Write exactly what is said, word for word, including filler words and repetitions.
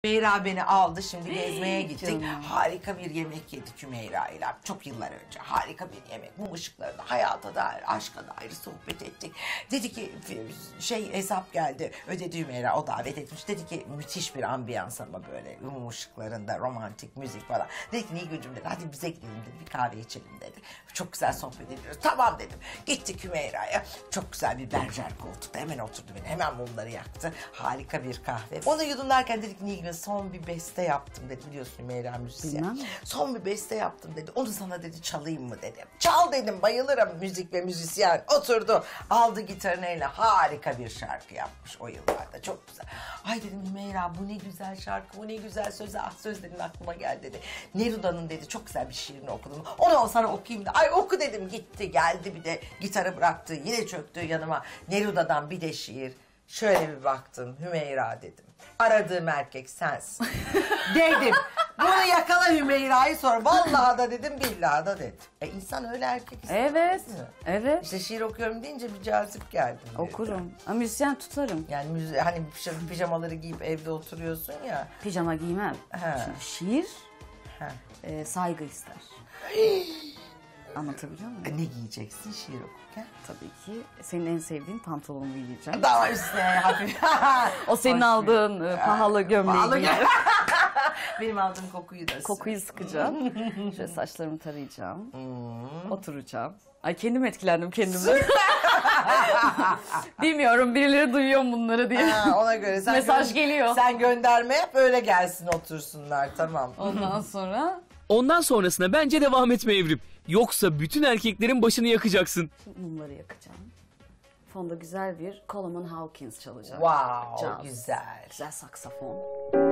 Hümeyra beni aldı, şimdi gezmeye gittik. Harika bir yemek yedik Hümeyra ile. Çok yıllar önce harika bir yemek. Mum ışıklarında hayata dair, aşka dair sohbet ettik. Dedi ki şey hesap geldi, ödedi Hümeyra, o davet etmiş. Dedi ki müthiş bir ambiyans ama böyle mum ışıklarında romantik müzik falan. Dedi ki Nilgüncüm dedi, hadi bize gidelim dedi, bir kahve içelim dedi. Çok güzel sohbet ediyoruz. Tamam dedim. Gittik Hümeyra'ya. Çok güzel bir berjer koltukta hemen oturdu beni. Hemen mumları yaktı. Harika bir kahve. Onu yudumlarken dedik Nilgün son bir beste yaptım dedi. Biliyorsun Hümeyra müzisyen. Son bir beste yaptım dedi. Onu sana dedi çalayım mı dedim. Çal dedim, bayılırım müzik ve müzisyen. Oturdu. Aldı gitarını eline. Harika bir şarkı yapmış o yıllarda. Çok güzel. Ay dedim Hümeyra bu ne güzel şarkı. Bu ne güzel söz. Ah sözlerin aklıma geldi dedi. Neruda'nın dedi çok güzel bir şiirini okudum. Onu sana okuyayım da. Ay oku dedim, gitti geldi bir de gitarı bıraktı. Yine çöktü yanıma. Neruda'dan bir de şiir. Şöyle bir baktım Hümeyra dedim. Aradığım erkek sensin. Dedim. Bunu yakala Hümeyra'yı sor. Vallahi da dedim, billahi da dedim. E insan öyle erkek ister. Evet. Mi? Evet. İşte şiir okuyorum deyince bir cazip geldim. Okurum. Ama müzisyen tutarım. Yani müzi hani pijamaları giyip evde oturuyorsun ya. Pijama giymem. He. Şimdi şiir He. e, saygı ister. Anlatabiliyor muyum? Ne giyeceksin şiir okurken? Tabii ki senin en sevdiğin pantolonumu giyeceğim. Daha üstüne hafif. O senin Hoş aldığın e, pahalı gömleği Pahalı giyeceğim. Benim aldığım kokuyu da. Kokuyu sıkacağım. Şöyle saçlarımı tarayacağım. Oturacağım. Ay kendim etkilendim kendimden. Bilmiyorum birileri duyuyor mu bunları diye. Ha, ona göre sen mesaj geliyor. Sen gönderme yap, öyle gelsin otursunlar, tamam. Ondan sonra Ondan sonrasına bence devam etme Evrim. Yoksa bütün erkeklerin başını yakacaksın. mumları yakacağım. Fonda güzel bir Coleman Hawkins çalacak. Wow, Caz. güzel. Güzel saksafon.